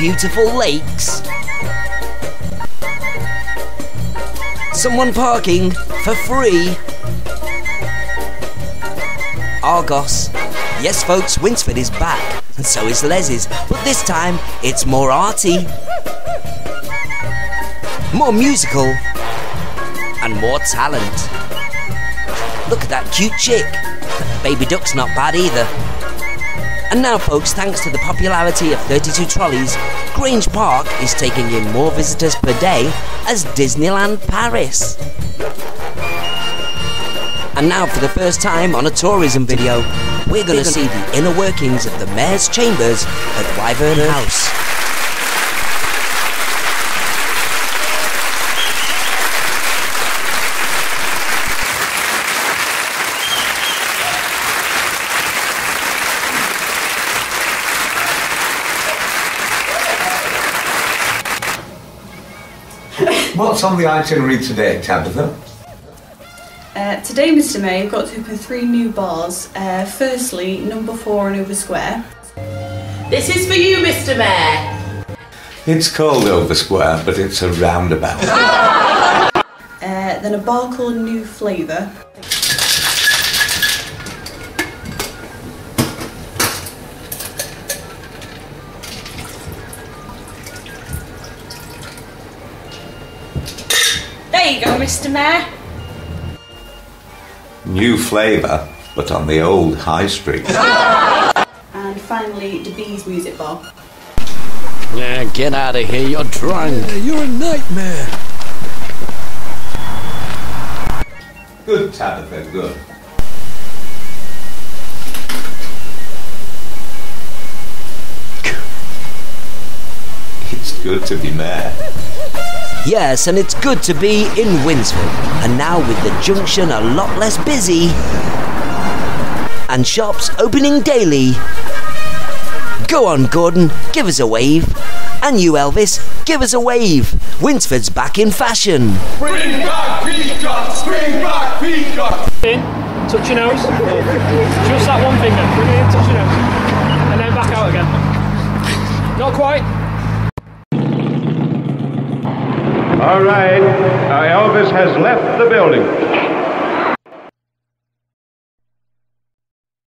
beautiful lakes. Someone parking for free. Argos. Yes folks, Winsford is back, and so is Les's, but this time it's more arty, more musical, and more talent. Look at that cute chick. Baby duck's not bad either. And now folks, thanks to the popularity of 32 trolleys, Grange Park is taking in more visitors per day as Disneyland Paris. And now for the first time on a tourism video, we're going to see the inner workings of the Mayor's Chambers at Wyvern House. What's on the itinerary today, Tabitha? Today, Mr. Mayor, we've got to open 3 new bars. Firstly, number 4 on Over Square. This is for you, Mr. Mayor. It's called Over Square, but it's a roundabout. Then a bar called New Flavour. There you go, Mr. Mayor. New flavour, but on the old high street. And finally, the Bees Music Bar. Yeah, get out of here, you're drunk. You're a nightmare. Good, Tabitha, good. It's good to be mayor. Yes, and it's good to be in Winsford. And now with the junction a lot less busy and shops opening daily. Go on, Gordon, give us a wave. And you, Elvis, give us a wave. Winsford's back in fashion. Bring back peacocks! Bring back peacocks! In, touch your nose. Just that one finger. Bring it in, touch your nose. And then back out again. Not quite. All right, Elvis has left the building.